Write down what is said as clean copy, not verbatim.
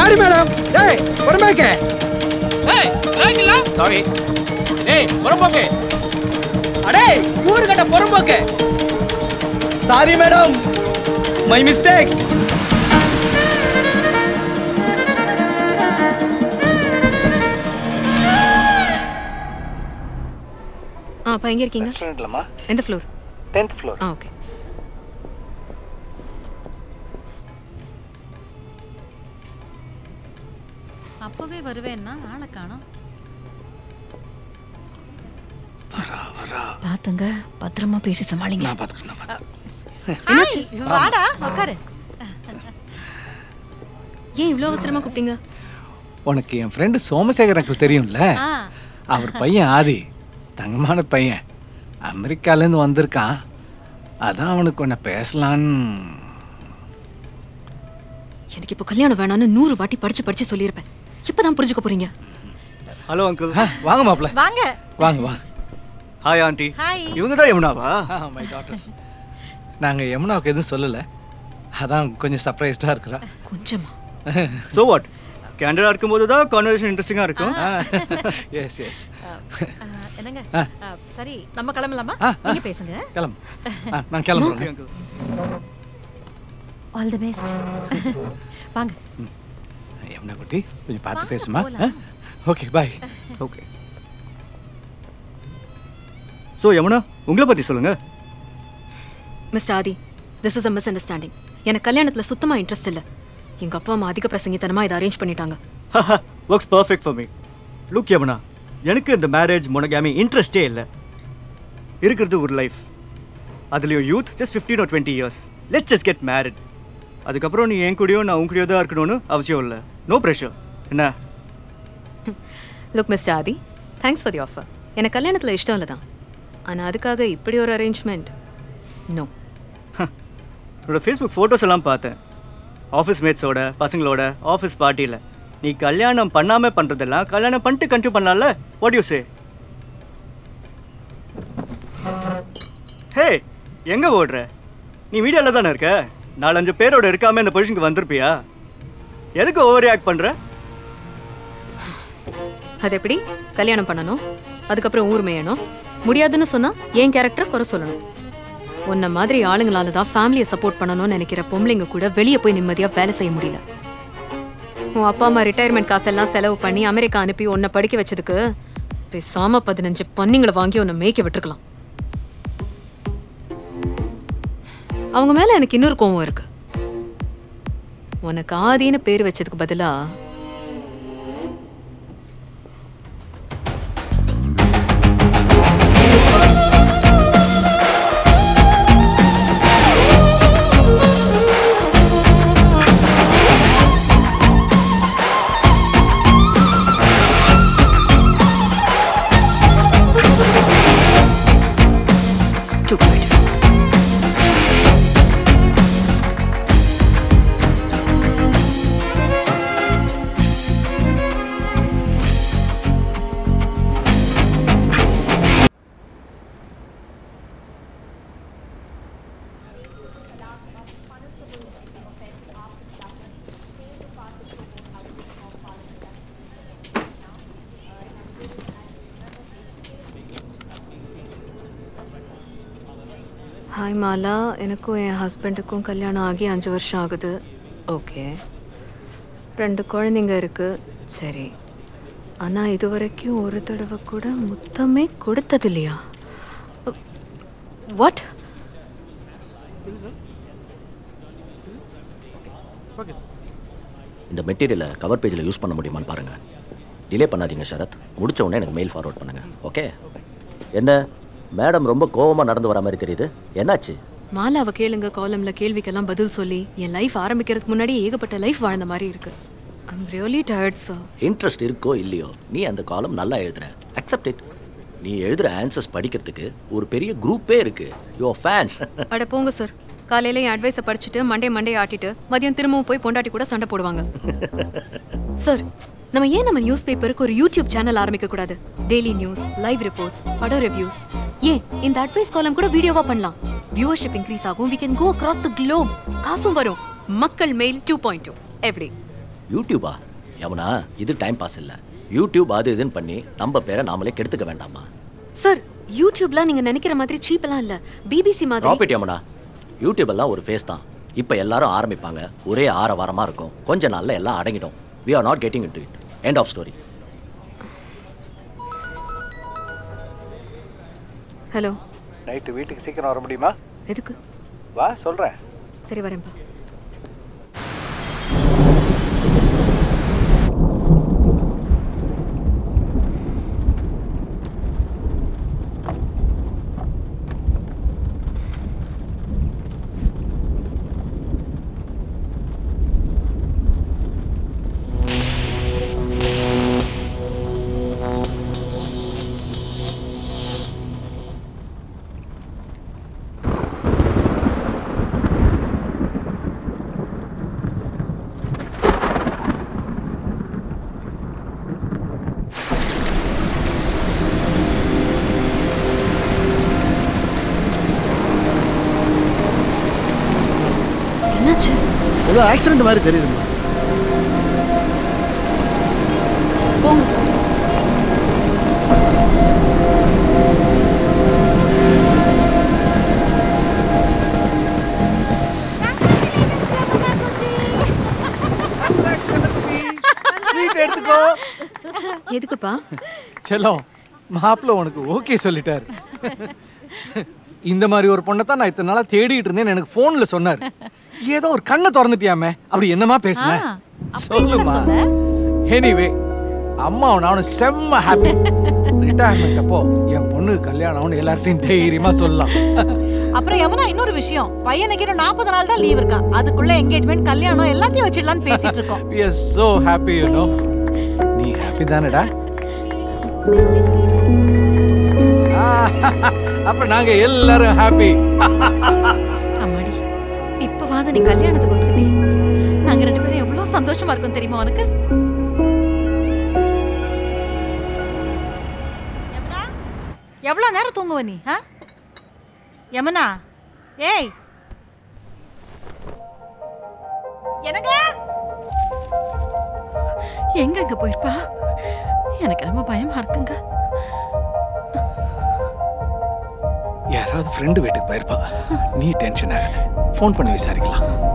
Sorry madam. டேய் பொறுமைக்கே. ஏய் ராங்கிலா. Sorry. டேய் பொறுமைக்கே. அடே ஊர்கட்ட பொறுமைக்கே. Sorry madam. My mistake. அப்ப எங்க இருக்கீங்க? ரெஸ்டாரன்ட்லமா? எந்த ஃப்ளோர்? 10th floor. ஓகே. அப்பவே வருவேன்னா ஆளை காணோம். வரா. பாத்துங்க, பத்திரமா பேசி சமாளிங்க. நான் பாத்துக்கிறேன். என்னாச்சு? வாடா உட்காரு. ஏன் இவ்ளோ அவசரமா கூப்பிட்டீங்க? உனக்கு என் ஃப்ரெண்டு சோமசேகர் அங்கிள் தெரியும்ல? அவர் பையன் ஆதி, தங்கமான பையன், அமெரிக்காலேருந்து வந்திருக்கான். அதான் அவனுக்கு உன்னை பேசலான்னு. எனக்கு இப்போ கல்யாணம் வேணான்னு 100 வாட்டி படிச்சு சொல்லியிருப்பேன். இப்பதான் புரிஞ்சுக்க போறீங்க. Hello uncle. வாங்க மாப்ள. வாங்க. வாங்க. Hi aunty. ஹாய். இவங்க தான் யமுனாவா? My daughter. நாங்கள் யமுனாவுக்கு எதுவும் சொல்லலை, அதான் கொஞ்சம் சர்ப்ரைஸ்டாக இருக்கிறா. கொஞ்சமா? ஸோ வாட், கேண்டடா இருக்கும்போது தான் கான்வர்சேஷன் இன்ட்ரெஸ்டிங்காக இருக்கும். எஸ். என்னங்க, சரி நம்ம கிளம்பலாமா? நீங்க பேசுங்க. கிளம்பு. நான் கிளம்புறேன். All the best. வாங்க. யமுனா குட்டி கொஞ்சம் பார்த்து பேசுமா? Okay bye. Okay. So Yamuna, உங்களை பற்றி சொல்லுங்க. Mister Adhi, this is a misunderstanding. எனக்கு கல்யாணத்துல சுத்தமா இன்ட்ரெஸ்ட் இல்லை. எங்க அப்பா அம்மா அதிக பிரசங்கித்தனமா இதை அரேஞ்ச் பண்ணிட்டாங்க. Works perfect for me. Look Yamuna, எனக்கு இந்த மேரேஜ் மொனோகாமி இன்ட்ரெஸ்டே இல்லை. இருக்கிறது ஒரு லைஃப், அதுலேயும் youth, just 15 or 20 years. Let's just get married. அதுக்கப்புறம் நீ என் கூடயோ நான் உன் கூடயோ தான் இருக்கணும்னு அவசியம் இல்லை. No pressure. என்ன? Look mister Adhi, thanks for the offer. எனக்கு கல்யாணத்தில் இஷ்டம் இல்லை தான், ஆனால் அதுக்காக இப்படி ஒரு அரேஞ்ச்மெண்ட் நோ. என்னோட ஃபேஸ்புக் ஃபோட்டோஸ் எல்லாம் பார்த்தேன். ஆஃபீஸ் மேட்ஸோட பசங்களோட ஆஃபீஸ் பார்ட்டியில். நீ கல்யாணம் பண்ணாமல் பண்ணுறதெல்லாம் கல்யாணம் பண்ணிட்டு கண்டினியூ பண்ணலாம்ல? What you say? ஹே, எங்கே ஓடுற? நீ மீடியாவில் தானே இருக்க. 4-5 பேரோட இருக்காமல் இந்த பொசிஷனுக்கு வந்திருப்பியா? எதுக்கு ஓவர் ரியாக்ட் பண்ணுற? அது எப்படி? கல்யாணம் பண்ணணும், அதுக்கப்புறம் ஊர் மேயணும், முடியாதுன்னு சொன்னா என் கேரக்டர் குறை சொல்லணும். உன்ன மாதிரி ஆளுங்களால தான் ஃபேமிலியை சப்போர்ட் பண்ணணும்னு நினைக்கிற பொம்பளைங்க கூட வெளியே போய் நிம்மதியாக வேலை செய்ய முடியல. உன் அப்பா அம்மா ரிட்டையர்மெண்ட் காசெல்லாம் செலவு பண்ணி அமெரிக்கா அனுப்பி உன்னை படிக்க வச்சதுக்கு பேசாம 15 பன்னிங்களை வாங்கி உன்னை மேய்க்க விட்டுருக்கலாம். அவங்க மேல எனக்கு இன்னொரு கோவம் இருக்கு. உனக்கு ஆதின்னு பேர் வச்சதுக்கு பதிலா ஹாய் மாலா, எனக்கும் என் ஹஸ்பண்டுக்கும் கல்யாணம் ஆகி 5 வருஷம் ஆகுது. ஓகே, 2 குழந்தைங்க இருக்கு. சரி, ஆனால் இது வரைக்கும் ஒரு தடவை கூட முத்தமே கொடுத்தது இல்லையா? வாட்? இந்த மெட்டீரியலை கவர் பேஜில் யூஸ் பண்ண முடியுமான்னு பாருங்கள். டிலே பண்ணாதீங்க ஷரத். முடிச்ச உடனே எனக்கு மெயில் ஃபார்வர்ட் பண்ணுங்கள். ஓகே? என்ன மேடம் ரொம்ப கோவமாக நடந்து வர மாதிரி தெரியுது, என்னாச்சு? மாலாவை கேளுங்க. காலம்ல கேள்விக்கெல்லாம் பதில் சொல்லி என் லைஃப் ஆரம்பிக்கிறதுக்கு முன்னாடி ஏகப்பட்ட லைஃப் வாழ்ந்த மாதிரி இருக்கு. I'm really tired sir. Interest இருக்கோ இல்லையோ, நீ அந்த காலம் நல்லா எழுதுற, அக்செப்ட் இட். நீ எழுதுகிற ஆன்சர்ஸ் படிக்கிறதுக்கு ஒரு பெரிய குரூப்பே இருக்கு, யுவர் ஃபேன்ஸ். அட போங்க சார், காலையில என் அட்வைஸை படிச்சுட்டு மண்டே ஆட்டிட்டு மதியம் திரும்பவும் போய் பொண்டாட்டி கூட சண்டை போடுவாங்க. சார், நம்ம நியூஸ் பேப்பருக்கு ஒரு யூடியூப் சேனல் ஆரம்பிக்க கூடாது? டெய்லி நியூஸ், லைவ் ரிப்போர்ட்ஸ், படம் ரிவ்யூஸ், ஏன் இந்த அட்வைஸ் காலம் கூட வீடியோவா பண்ணலாம். வியூவர்ஷிப் இன்க்ரீஸ் ஆகும். we can go across the globe. காசும் வரும். மக்கள் மெயில் 2.2 எவ்ரி. யூடியூபா? யமுனா, இது டைம் பாஸ் இல்லை. யூடியூப் அது இதுன்னு பண்ணி நம்ம பேரை நாமளே கெடுத்துக்க வேண்டாமா? சார், யூடியூப்லாம் நீங்க நினைக்கிற மாதிரி சீப்பெல்லாம் இல்ல. பிபிசி மாதிரி. ப்ராஃபிட் யமுனா. யூடியூப் எல்லாம் ஒரு ஃபேஸ் தான். இப்போ எல்லாரும் ஆரம்பிப்பாங்க, ஒரே ஆரவாரமாக இருக்கும், கொஞ்ச நாளில் எல்லாம் அடங்கிடும். We are not getting into it. End of story. Hello. Night வீட்டுக்கு சீக்கிரம் வர முடியுமா? எதுக்கு? வா சொல்கிறேன். சரி வரேன்ப்பா. ஏதோ ஆக்சிடென்ட் மாதிரி தெரியுதுமா. போங்க. ஸ்வீட் எடுத்துக்கோ. எதுக்குப்பா? செல்லம், மாப்பிள்ள உனக்கு ஓகே சொல்லிட்டாரு. இந்த மாதிரி ஒரு பொண்ணை தான் நான் இத்தனை நாளா தேடிட்டு இருந்தேன்னு எனக்கு போன்ல சொன்னாரு. ஏதோ ஒரு கண்ணை திறந்துட்டியாமே, அப்படி என்னமா பேசுன சொல்லுமா. எனிவே, அம்மா அவனு செம்ம ஹாப்பி. ரிட்டையர்மெண்ட் அப்போ என் பொண்ணு கல்யாணம் எல்லார்ட்டையும் தைரியமா சொல்லலாம். அப்புறம் யமுனா, இன்னொரு விஷயம், பையனுக்கு 40 நாள் தான் லீவ் இருக்கா. அதுக்குள்ள என்கேஜ்மெண்ட், கல்யாணம் எல்லாத்தையும் வச்சிடலாம்னு பேசிட்டு இருக்கோம். We are so happy, you know. நீ ஹாப்பி தானடா? அப்ப நாங்க எல்லாரும் ஹாப்பி. அம்மாடி, இப்பவாத நீ கல்யாணத்துக்கு ஒத்துக்கிட்டி. நாங்க 2 பேரும் எவ்வளவு சந்தோஷமா இருக்கோம் தெரியுமா உனக்கு? யமுனா, எவ்வளவு நேரம் தூங்குவ நீ? யமுனா, ஏய், எனக்கு எங்க போயிருப்பா? எனக்கு ரொம்ப பயமா இருக்குங்க. யாராவது ஃப்ரெண்டு வீட்டுக்கு போயிருப்பா. நீ டென்ஷன் ஆகாத, ஃபோன் பண்ணி விசாரிக்கலாம்.